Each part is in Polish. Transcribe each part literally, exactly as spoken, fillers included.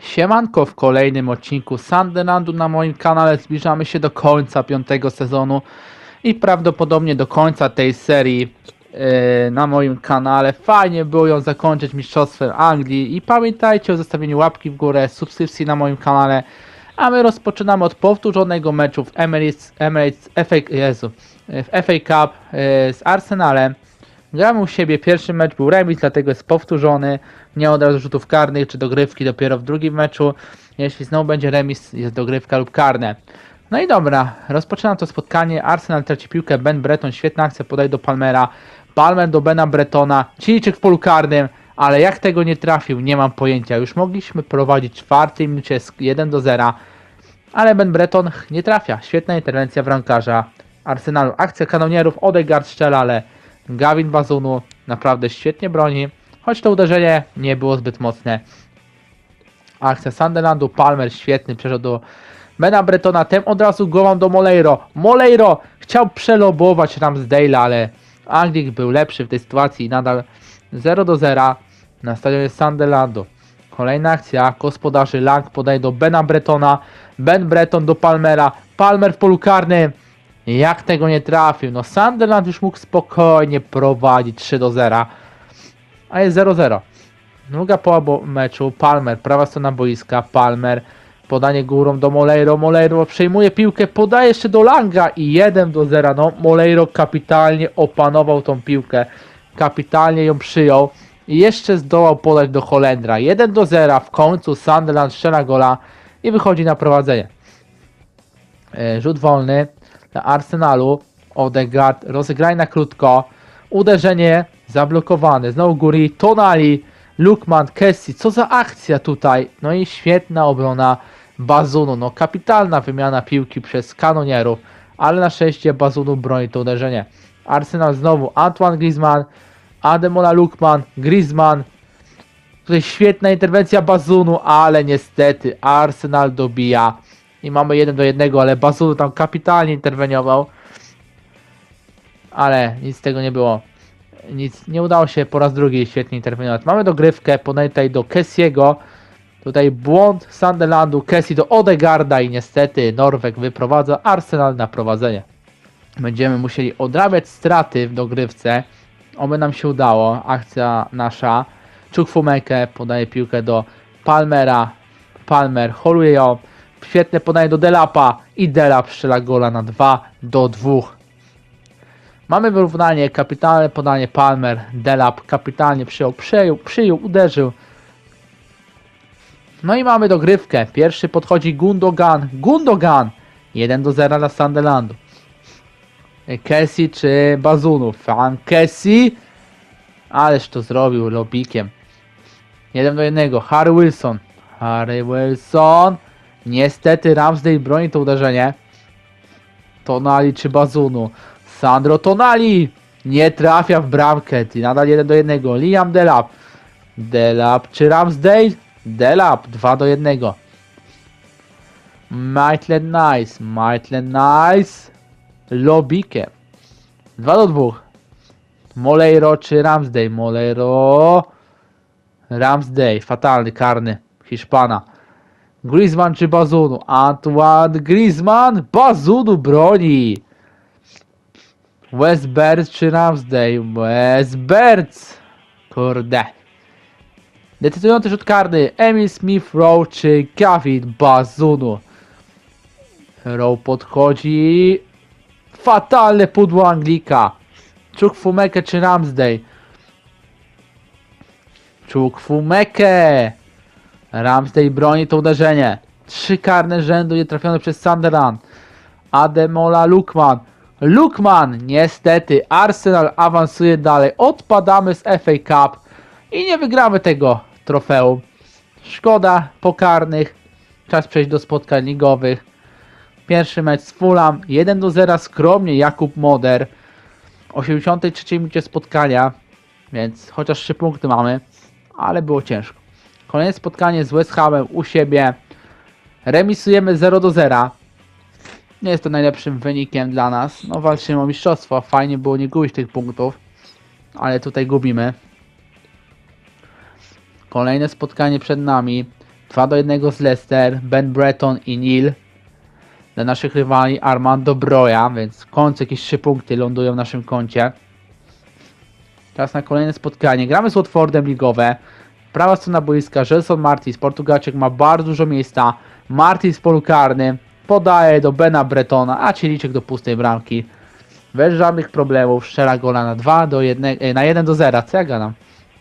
Siemanko, w kolejnym odcinku Sunderlandu na moim kanale. Zbliżamy się do końca piątego sezonu i prawdopodobnie do końca tej serii yy, na moim kanale. Fajnie było ją zakończyć mistrzostwem Anglii i pamiętajcie o zostawieniu łapki w górę, subskrypcji na moim kanale. A my rozpoczynamy od powtórzonego meczu w Emirates, Emirates F A, Jezu, w F A Cup yy, z Arsenalem. Gramy u siebie, pierwszy mecz był remis, dlatego jest powtórzony. Nie od razu rzutów karnych czy dogrywki dopiero w drugim meczu. Jeśli znowu będzie remis, jest dogrywka lub karne. No i dobra, rozpoczynam to spotkanie. Arsenal traci piłkę, Ben Breton, świetna akcja, podaje do Palmera. Palmer do Bena Bretona, Chilijczyk w polu karnym, ale jak tego nie trafił, nie mam pojęcia. Już mogliśmy prowadzić w czwartej minucie jeden do zera, ale Ben Breton nie trafia. Świetna interwencja bramkarza Arsenalu. Akcja kanonierów, Odegaard strzela, ale Gavin Bazunu naprawdę świetnie broni, choć to uderzenie nie było zbyt mocne. Akcja Sunderlandu, Palmer świetny, przeszedł do Bena Bretona, tem od razu głową do Moleiro. Moleiro chciał przelobować Ramsdale'a, ale Anglik był lepszy w tej sytuacji i nadal zero do zera na stadionie Sunderlandu. Kolejna akcja, gospodarzy Lang podaje do Bena Bretona, Ben Breton do Palmera, Palmer w polu karnym. Jak tego nie trafił? No Sunderland już mógł spokojnie prowadzić trzy do zera, a jest zero zero. Druga połowa meczu, Palmer, prawa strona boiska, Palmer, podanie górą do Moleiro, Moleiro przejmuje piłkę, podaje jeszcze do Langa i jeden do zera. No Moleiro kapitalnie opanował tą piłkę, kapitalnie ją przyjął i jeszcze zdołał podać do Holendra. jeden do zera, w końcu Sunderland strzela gola i wychodzi na prowadzenie. Rzut wolny dla Arsenalu, Odegaard, rozegraj na krótko, uderzenie zablokowane, znowu Guri, Tonali, Lookman, Kessie, co za akcja tutaj, no i świetna obrona Bazunu, no kapitalna wymiana piłki przez kanonierów, ale na szczęście Bazunu broni to uderzenie. Arsenal znowu, Antoine Griezmann, Ademola Lookman, Griezmann, tutaj świetna interwencja Bazunu, ale niestety Arsenal dobija. I mamy jeden do jednego, ale Bazunu tam kapitalnie interweniował. Ale nic z tego nie było. Nic, nie udało się po raz drugi świetnie interweniować. Mamy dogrywkę, podaję tutaj do Kessiego. Tutaj błąd Sunderlandu, Kessie do Odegaarda i niestety Norweg wyprowadza Arsenal na prowadzenie. Będziemy musieli odrabiać straty w dogrywce. Oby nam się udało. Akcja nasza. Chukwuemeke podaje piłkę do Palmera. Palmer holuje ją. Świetne podanie do Delapa i Delap strzela gola na dwa do dwóch. Mamy wyrównanie, kapitalne podanie Palmer, Delap kapitalnie przyjął, przyjął, przyjął, uderzył. No i mamy dogrywkę. Pierwszy podchodzi Gundogan, Gundogan, jeden do zera dla Sunderlandu. Kessie czy Bazunu? Fan Kessie, ależ to zrobił lobikiem. jeden do jednego, Harry Wilson, Harry Wilson. Niestety Ramsdale broni to uderzenie. Tonali czy Bazunu? Sandro Tonali nie trafia w bramkę. I nadal jeden do jednego. Liam Delap. Delap czy Ramsdale? Delap dwa do jednego. Maitland Nice. Maitland Nice. Lobikiem. dwa do dwóch. Moleiro czy Ramsdale? Moleiro. Ramsdale. Fatalny, karny. Hiszpana. Griezmann czy Bazunu? Antoine Griezmann, Bazunu broni. Wes Bertz czy Ramsdale? Wes Bertz. Kurde. Decydujący rzut karny. Emil Smith Rowe czy Gavin Bazunu? Rowe podchodzi. Fatalne pudło Anglika. Chukwuemeke czy Ramsdale? Chukwuemeke. Ramsdale broni to uderzenie. Trzy karne rzędu nie trafione przez Sunderland. Ademola Lookman. Lookman! Niestety Arsenal awansuje dalej. Odpadamy z F A Cup i nie wygramy tego trofeum. Szkoda pokarnych. Czas przejść do spotkań ligowych. Pierwszy mecz z Fulham. jeden do zera skromnie Jakub Moder. osiemdziesiątej trzeciej minucie spotkania. Więc chociaż trzy punkty mamy. Ale było ciężko. Kolejne spotkanie z West Hamem u siebie. Remisujemy zero do zera. Nie jest to najlepszym wynikiem dla nas. No walczymy o mistrzostwo. Fajnie było nie gubić tych punktów. Ale tutaj gubimy. Kolejne spotkanie przed nami. dwa do jednego z Leicester, Ben Breton i Neil. Dla naszych rywali Armando Broja, więc w końcu jakieś trzy punkty lądują w naszym koncie. Teraz na kolejne spotkanie. Gramy z Watfordem ligowe. Prawa strona boiska, Gelson Martins, Portugalczyk ma bardzo dużo miejsca. Martins w polu karnym podaje do Bena Bretona, a Cieliczek do pustej bramki. Bez żadnych problemów strzela gola na dwa do jednego, na jeden do zera. Co ja gadam?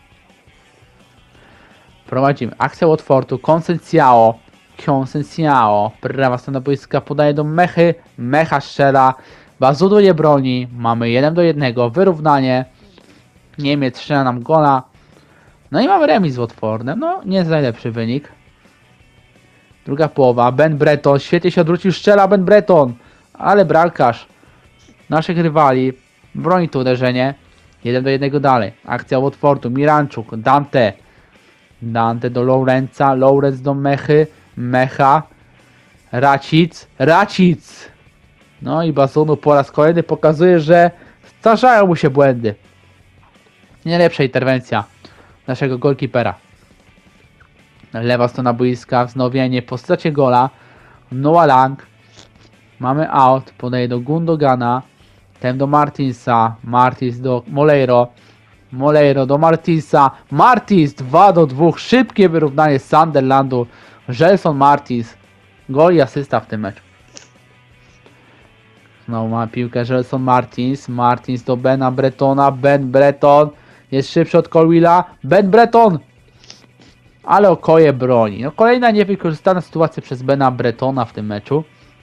Prowadzimy. Akcja Watfordu. Consensiao. Consensiao. Prawa strona boiska podaje do Mechy. Mecha strzela. Bazudu nie broni. Mamy jeden do jednego. Wyrównanie. Niemiec strzela nam gola. No i mamy remis z Watfordem. No, nie jest najlepszy wynik. Druga połowa. Ben Breton. Świetnie się odwrócił. Strzela Ben Breton. Ale bramkarz naszych rywali broni to uderzenie. jeden do jednego dalej. Akcja Watfordu. Miranczuk. Dante. Dante do Lorenza. Lorenz do Mechy. Mecha. Racic. Racic. No i Bazunu po raz kolejny pokazuje, że zdarzają mu się błędy. Nie lepsza interwencja naszego golkipera. Lewa strona boiska, wznowienie po stracie gola. Noah Lang. Mamy out, podaje do Gundogana. Ten do Martinsa. Martins do Moleiro. Moleiro do Martinsa. Martins dwa do dwóch. Szybkie wyrównanie z Sunderlandu. Gelson Martins. Gol i asysta w tym meczu. Znowu ma piłkę Gelson Martins. Martins do Bena Bretona. Ben Breton jest szybszy od Colwilla. Ben Breton! Ale Okoje broni. No, kolejna niewykorzystana sytuacja przez Bena Bretona w tym meczu.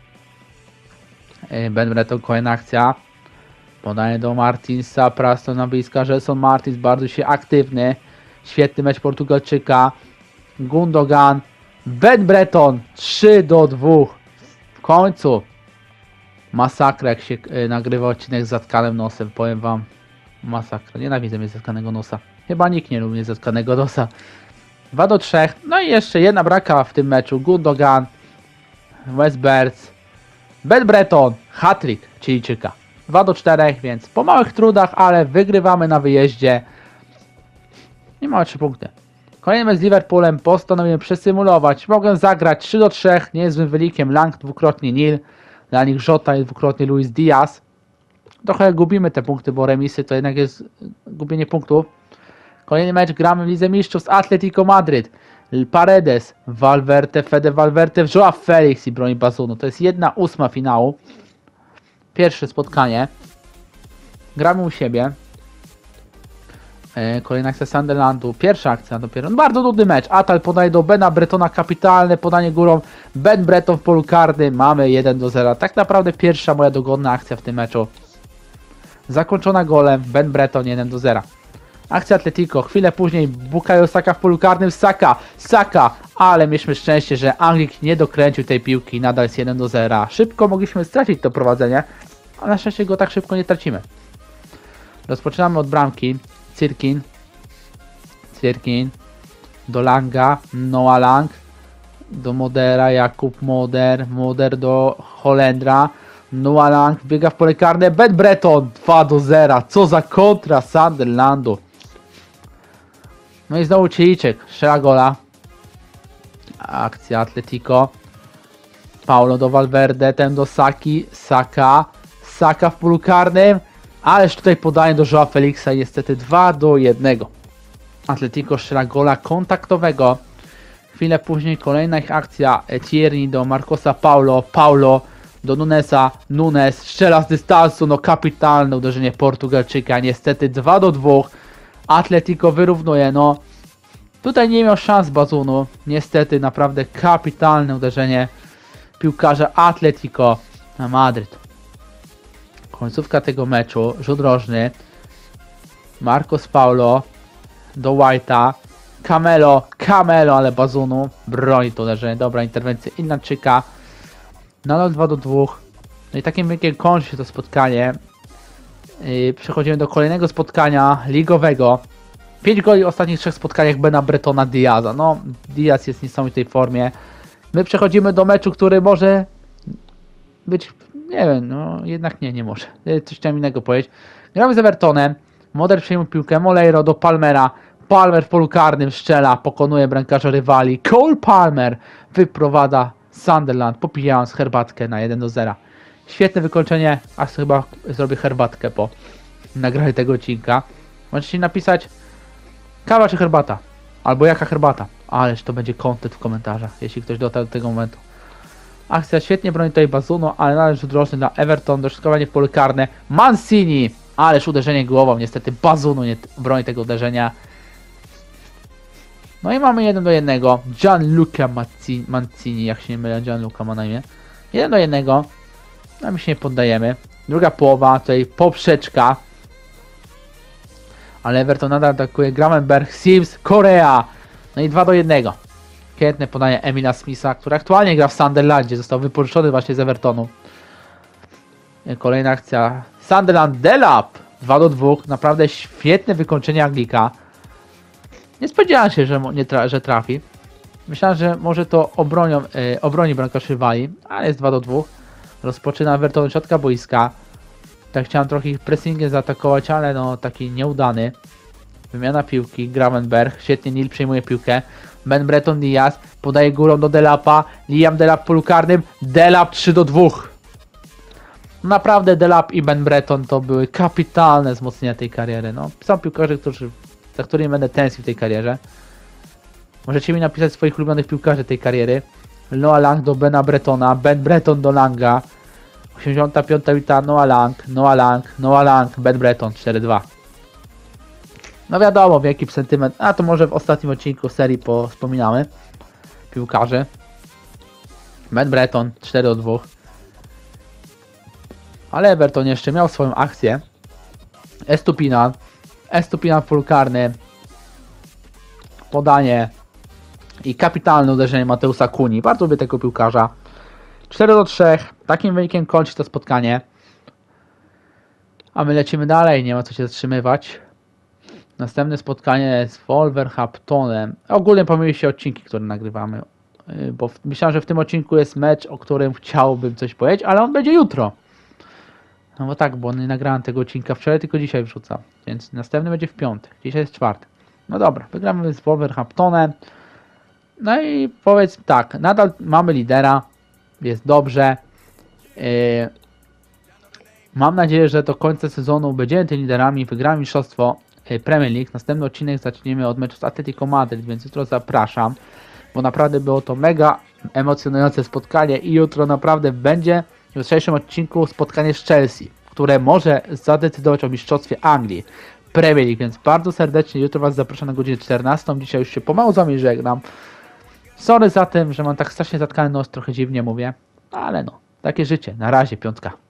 Ben Breton, kolejna akcja. Podaje do Martinsa. Prasto na bliska. Gelson Martins bardzo się aktywny. Świetny mecz Portugalczyka. Gundogan. Ben Breton. trzy do dwóch. W końcu. Masakra, jak się y, nagrywa odcinek z zatkanym nosem. Powiem wam. Masakra. Nienawidzę mnie zatkanego nosa. Chyba nikt nie lubi zatkanego nosa. dwa do trzech. No i jeszcze jedna braka w tym meczu. Gundogan. Wes Berts. Ben Breton. Hat-trick Chilijczyka. dwa do czterech, więc po małych trudach, ale wygrywamy na wyjeździe. I mamy trzy punkty. Kolejny mecz z Liverpoolem postanowiłem przesymulować. Mogę zagrać trzy do trzech. Niezłym wynikiem. Lang dwukrotnie Nil. Dla nich Jota i dwukrotnie Luis Diaz. Trochę gubimy te punkty, bo remisy to jednak jest gubienie punktów. Kolejny mecz gramy w Lidze Mistrzów z Atletico Madryt. Paredes, Valverde, Fede Valverde, Joao Felix i broni Bazunu. To jest jedna ósma finału. Pierwsze spotkanie. Gramy u siebie. Kolejna akcja Sunderlandu. Pierwsza akcja dopiero. No, bardzo nudny mecz. Atal podaje do Bena Bretona. Kapitalne podanie górą. Ben Breton w polu karnym. Mamy jeden do zera. Tak naprawdę pierwsza moja dogodna akcja w tym meczu. Zakończona golem. Ben Breton jeden do zera. Akcja Atletico. Chwilę później Bukayo Saka w polu karnym. Saka. Saka. Ale mieliśmy szczęście, że Anglik nie dokręcił tej piłki. Nadal jest jeden do zera. Szybko mogliśmy stracić to prowadzenie. Ale na szczęście go tak szybko nie tracimy. Rozpoczynamy od bramki. Cirkin. Cirkin. Do Langa. Noah Lang. Do Modera. Jakub Moder. Moder do Holendra. Noah Lang biega w pole karne. Ben Breton dwa do zera. Co za kontra Sunderlandu. No i znowu Cieliczek. Strzela gola. Akcja Atletico. Paulo do Valverde. Ten do Saki. Saka. Saka w polu karnym. Ależ tutaj podanie do Joao Felixa. Niestety dwa do jednego. Atletico strzela gola kontaktowego. Chwilę później kolejna ich akcja. Tierney do Marcosa Paulo. Paulo do Nunesa. Nunes strzela z dystansu. No kapitalne uderzenie Portugalczyka. Niestety dwa do dwóch. Atletico wyrównuje. No tutaj nie miał szans Bazunu. Niestety naprawdę kapitalne uderzenie piłkarza Atletico na Madryt. Końcówka tego meczu. Rzut rożny. Marcos Paulo do White'a. Camelo. Camelo, ale Bazunu broni to uderzenie. Dobra interwencja Irlandczyka. Nadal dwa do dwóch. No i takim wynikiem kończy się to spotkanie. Yy, przechodzimy do kolejnego spotkania ligowego. pięć goli w ostatnich trzech spotkaniach Bena Bretona Diaza. No, Diaz jest w niesamowitej formie. My przechodzimy do meczu, który może być, nie wiem, no jednak nie, nie może. Coś chciałem innego powiedzieć. Gramy z Evertonem. Moder przejmuje piłkę. Moleiro do Palmera. Palmer w polu karnym strzela, pokonuje bramkarza rywali. Cole Palmer wyprowadza Sunderland, popijając herbatkę na jeden do zera. Świetne wykończenie, a chyba zrobię herbatkę po nagraniu tego odcinka. Możecie napisać kawa czy herbata, albo jaka herbata. Ależ to będzie content w komentarzach, jeśli ktoś dotarł do tego momentu. Akcja świetnie broni tutaj Bazunu, ale należy rzut roczny dla Everton, dośrodkowanie w pole karne. Mancini, ależ uderzenie głową, niestety Bazunu nie broni tego uderzenia. No i mamy jeden do jednego. Gianluca Mancini, jak się nie mylę, Gianluca ma na imię. jeden do jednego. No my się nie poddajemy. Druga połowa, tutaj poprzeczka. Ale Everton nadal atakuje. Gravenberch, Sims, Korea. No i dwa do jednego. Świetne podanie Emila Smitha, który aktualnie gra w Sunderlandzie. Został wypożyczony właśnie z Evertonu. Kolejna akcja. Sunderland, Delap. dwa do dwóch. Naprawdę świetne wykończenie Anglika. Nie spodziewałem się, że, nie tra że trafi. Myślałem, że może to obronią, yy, obroni bramkarz rywali, ale jest dwa do dwóch. Rozpoczyna Everton środka boiska. Tak chciałem trochę ich pressingiem zaatakować, ale no taki nieudany. Wymiana piłki, Gravenberch, świetnie Neil przejmuje piłkę. Ben Breton Diaz podaje górą do Delapa. Liam Delap w polu karnym. Delap trzy do dwóch. Naprawdę Delap i Ben Breton to były kapitalne wzmocnienia tej kariery. No, są piłkarze, którzy, za którymi będę tęsknił w tej karierze. Możecie mi napisać swoich ulubionych piłkarzy tej kariery. Noah Lang do Bena Bretona, Ben Breton do Langa. osiemdziesiąta piąta wita Noah Lang, Noah Lang, Noah Lang, Ben Breton cztery dwa. No wiadomo, wielki sentyment, a to może w ostatnim odcinku serii wspominamy piłkarzy. Ben Breton cztery do dwóch. Ale Everton jeszcze miał swoją akcję. Estupinan, Estupinan w polu karnym. Podanie i kapitalne uderzenie Mateusa Kuni. Bardzo lubię tego piłkarza. cztery do trzech. Takim wynikiem kończy to spotkanie. A my lecimy dalej, nie ma co się zatrzymywać. Następne spotkanie z Wolverhamptonem. Ogólnie pomyliły się odcinki, które nagrywamy. Bo myślałem, że w tym odcinku jest mecz, o którym chciałbym coś powiedzieć, ale on będzie jutro. No bo tak, bo nie nagrałem tego odcinka wczoraj, tylko dzisiaj wrzucam. Więc następny będzie w piątek. Dzisiaj jest czwartek. No dobra, wygramy z Wolverhamptonem. No i powiedz tak, nadal mamy lidera. Jest dobrze. Yy, mam nadzieję, że do końca sezonu będziemy tymi liderami. Wygramy mistrzostwo yy, Premier League. Następny odcinek zaczniemy od meczu z Atletico Madryt, więc jutro zapraszam. Bo naprawdę było to mega emocjonujące spotkanie i jutro naprawdę będzie w jutrzejszym odcinku spotkanie z Chelsea, które może zadecydować o mistrzostwie Anglii, Premier League, więc bardzo serdecznie jutro Was zapraszam na godzinę czternastą. Dzisiaj już się pomału z Wami żegnam. Sorry za tym, że mam tak strasznie zatkany nos, trochę dziwnie mówię, ale no, takie życie. Na razie, piątka.